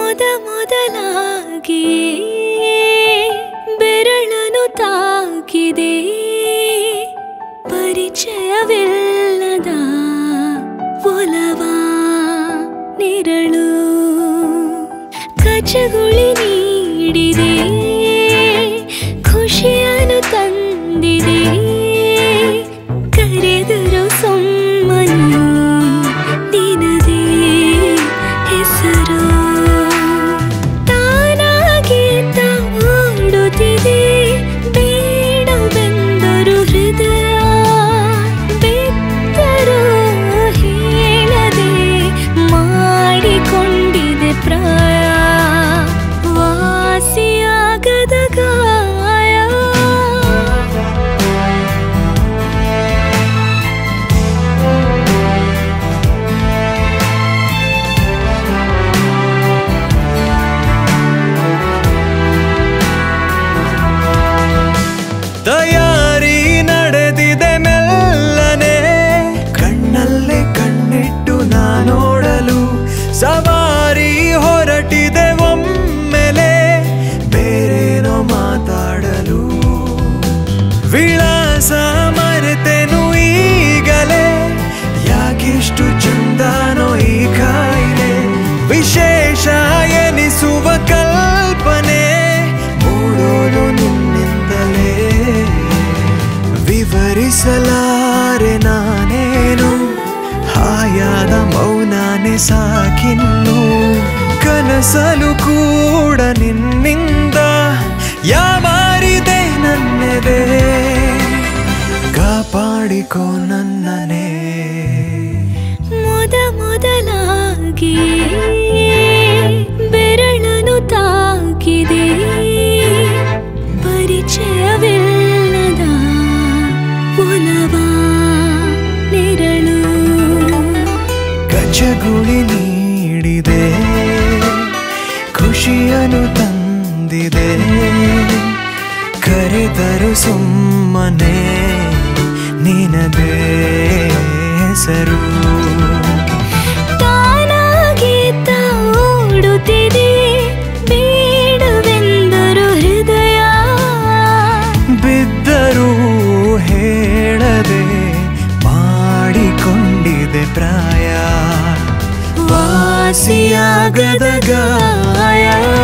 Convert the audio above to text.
ಮೊದಲಾಗಿ ಬೆರಳನು ತಾಕಿದೆ ಪರಿಚಯವಿಲ್ಲದ ಒಲವ ನೆರಳು ಕಚಗುಳಿ ನೀಡಿದೆ ಖುಷಿಯನ್ನು ತಂದಿದೆ ಕರೆದರು ಸುಮ್ಮನೆ ನಿನದೇ ಹೆಸರು ತಾನಾಗಿ ಓಡುತ್ತಿದೆ ಬೇಡವೆಂದರು ಹೃದಯ ಬಿದ್ದರು ಹೇಳದೆ ಮಾಡಿಕೊಂಡಿದೆ ಪ್ರಾಯ ವಾಸಿಯಾಗದ ಗಾಯ ತಯಾರಿ ನಡೆದಿದೆ ಮೆಲ್ಲನೆ ಕಣ್ಣಲ್ಲೇ ಕಣ್ಣಿಟ್ಟು ನೋಡಲು ಸವಾರಿ ಹೊರಟಿದೆ ಒಮ್ಮೆಲೆ ಬೇರೇನೋ ಮಾತಾಡಲು ವಿಳಾಸ ಮರೆತೆನು ಈಗಲೇ ಯಾಕಿಷ್ಟು ಚಂದನೋ ಈ ಕಾಯಿಲೆ ವಿಶೇಷ ಎನಿಸುವ ಕಲ್ಪನೆ ಮೂಡೋದು ನಿನ್ನಿಂದಲೇ ವಿವರಿಸಲಾರೆ ನಾನೇನು ಹಾಯಾದ ಮೌನಾನೆ ಸಾಕಿನ್ನು ಕನಸಲು ಕೂಡ ನಿನ್ನಿಂದ ಯಾವಾರಿದೆ ನನ್ನೆದೆ ಕಾಪಾಡಿಕೋ ನನ್ನನೇ ಮೊದಲಾಗಿ ಬೆರಳನು ತಾಕಿದೆ ಪರಿಚಯವಿಲ್ಲದ ಒಲವ ನೆರಳು ಕಚಗುಳಿ ನೀಡಿದೆ ಖುಷಿಯನ್ನು ತಂದಿದೆ ಕರೆದರು ಸುಮ್ಮನೆ ನಿನದೇ ಹೆಸರು ತಾನಾಗಿ ಓಡುತ್ತಿದೆ ಬೇಡವೆಂದರು ಹೃದಯ ಬಿದ್ದರೂ ಹೇಳದೆ ಮಾಡಿಕೊಂಡಿದೆ ಪ್ರಾಯ ವಾಸಿಯಾಗದ ಗಾಯ